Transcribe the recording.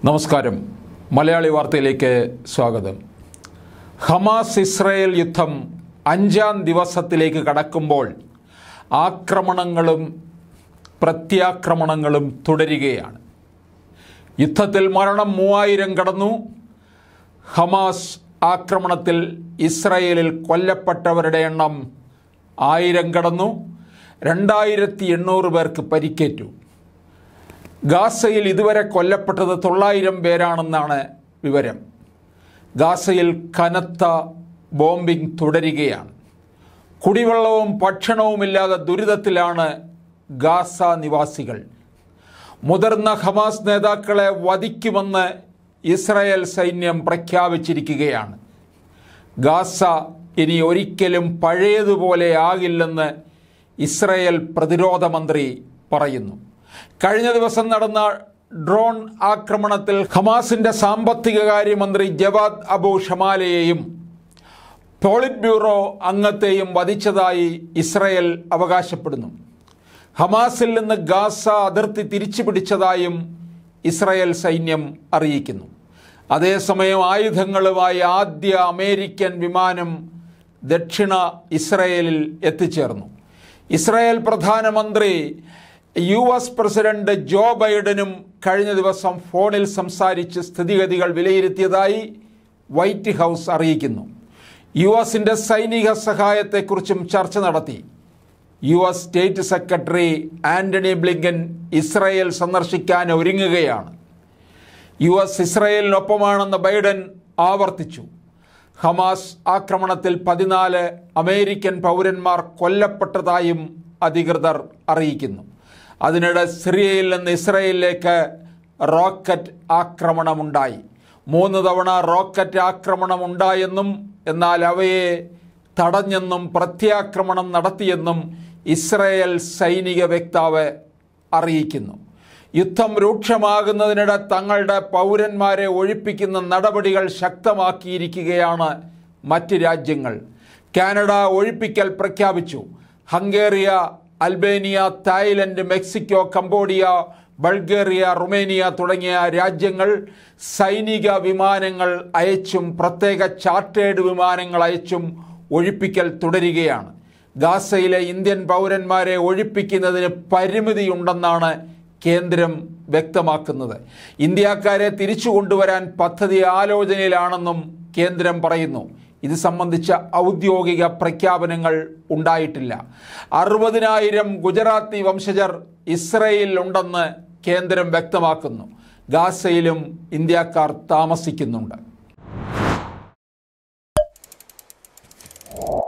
നമസ്കാരം. മലയാളി വാർത്തയിലേക്ക് സ്വാഗതം. ഹമാസ് ഇസ്രായേൽ യുദ്ധം 5ാം ദിവസത്തിലേക്ക് കടക്കുമ്പോൾ ആക്രമണങ്ങളും പ്രത്യാക്രമണങ്ങളും തുടരുകയാണ്. യുദ്ധത്തിൽ മരണം 3000 കടന്നു. ഹമാസ് ആക്രമണത്തിൽ ഇസ്രായേലിൽ കൊല്ലപ്പെട്ടവരുടെ എണ്ണം 1000 കടന്നു. 2800 പേർക്ക് പരിക്കേറ്റു. ഗാസയിൽ ഇതുവരെ കൊല്ലപ്പെട്ടത് 900 പേരാണെന്നാണ് വിവരം. ഗാസയിൽ കനത്ത ബോംബിംഗ് തുടരുകയാണ്. കുടിവെള്ളവും ഭക്ഷണവുമില്ലാതെ ദുരിതത്തിലാണ് ഗാസ നിവാസികൾ. മുതിർന്ന ഹമാസ് നേതാക്കളെ വധിക്കുമെന്ന് ഇസ്രായേൽ സൈന്യം പ്രഖ്യാപിച്ചിരിക്കുകയാണ്. ഗാസ ഇനി ഒരിക്കലും പഴയതുപോലെ ആകില്ലെന്ന് ഇസ്രായേൽ പ്രതിരോധ മന്ത്രി പറയുന്നു. കഴിഞ്ഞ ദിവസം നടന്ന ഡ്രോൺ ആക്രമണത്തിൽ ഹമാസിൻ്റെ സാമ്പത്തിക കാര്യമന്ത്രി ജവാദ് അബു ഷമാലയെയും പോളിറ്റ് ബ്യൂറോ അംഗത്തെയും വധിച്ചതായി ഇസ്രായേൽ അവകാശപ്പെടുന്നു. ഹമാസിൽ നിന്ന് ഗാസ അതിർത്തി തിരിച്ചു പിടിച്ചതായും ഇസ്രായേൽ സൈന്യം അറിയിക്കുന്നു. അതേസമയം ആയുധങ്ങളുമായി ആദ്യ അമേരിക്കൻ വിമാനം ദക്ഷിണ ഇസ്രായേലിൽ എത്തിച്ചേർന്നു. ഇസ്രായേൽ പ്രധാനമന്ത്രി US പ്രസിഡന്റ് ജോ ബൈഡനും കഴിഞ്ഞ ദിവസം ഫോണിൽ സംസാരിച്ച് സ്ഥിതിഗതികൾ വിലയിരുത്തിയതായി വൈറ്റ് ഹൗസ് അറിയിക്കുന്നു. US സൈനിക സഹായത്തെക്കുറിച്ചും ചർച്ച നടത്തി. US state secretary Antony Blinken Israel സന്ദർശിക്കാൻ ഒരുങ്ങുകയാണ്. US ഇസ്രായേലിനൊപ്പമാണെന്ന് ബൈഡൻ ആവർത്തിച്ചു. ഹമാസ് ആക്രമണത്തിൽ 14 അമേരിക്കൻ പൗരന്മാർ കൊല്ലപ്പെട്ടതായും അധികൃതർ അറിയിക്കുന്നു. അതിനിടെ സിറിയയിൽ നിന്ന് ഇസ്രായേലിലേക്ക് റോക്കറ്റ് ആക്രമണമുണ്ടായി. 3 തവണ റോക്കറ്റ് ആക്രമണമുണ്ടായെന്നും എന്നാൽ അവയെ തടഞ്ഞെന്നും പ്രത്യാക്രമണം നടത്തിയെന്നും ഇസ്രായേൽ സൈനിക വക്താവ് അറിയിക്കുന്നു. യുദ്ധം രൂക്ഷമാകുന്നതിനിടെ തങ്ങളുടെ പൗരന്മാരെ ഒഴിപ്പിക്കുന്ന നടപടികൾ ശക്തമാക്കിയിരിക്കുകയാണ് മറ്റ് രാജ്യങ്ങൾ. കാനഡ ഒഴിപ്പിക്കൽ പ്രഖ്യാപിച്ചു. Hungary, Albania, Thailand, Mexico, Cambodia, Bulgaria, Romania തുടങ്ങിയ രാജ്യങ്ങൾ സൈനിക വിമാനങ്ങൾ അയച്ചും പ്രത്യേക ചാർട്ടേഡ് വിമാനങ്ങൾ അയച്ചും ഒഴിപ്പിക്കൽ തുടരുകയാണ്. ഗാസയിലെ ഇന്ത്യൻ പൗരന്മാരെ ഒഴിപ്പിക്കുന്നതിന് പരിമിതിയുണ്ടെന്നാണ് കേന്ദ്രം വ്യക്തമാക്കുന്നത്. ഇന്ത്യക്കാരെ തിരിച്ചു കൊണ്ടുവരാൻ പദ്ധതി ആലോചനയിലാണെന്നും കേന്ദ്രം പറയുന്നു. ഇത് സംബന്ധിച്ച ഔദ്യോഗിക പ്രഖ്യാപനങ്ങൾ ഉണ്ടായിട്ടില്ല. 60,000 ഗുജറാത്തി വംശജർ ഇസ്രായേലിലുണ്ടെന്ന് കേന്ദ്രം വ്യക്തമാക്കുന്നു. ഗാസയിലും ഇന്ത്യക്കാർ താമസിക്കുന്നുണ്ട്.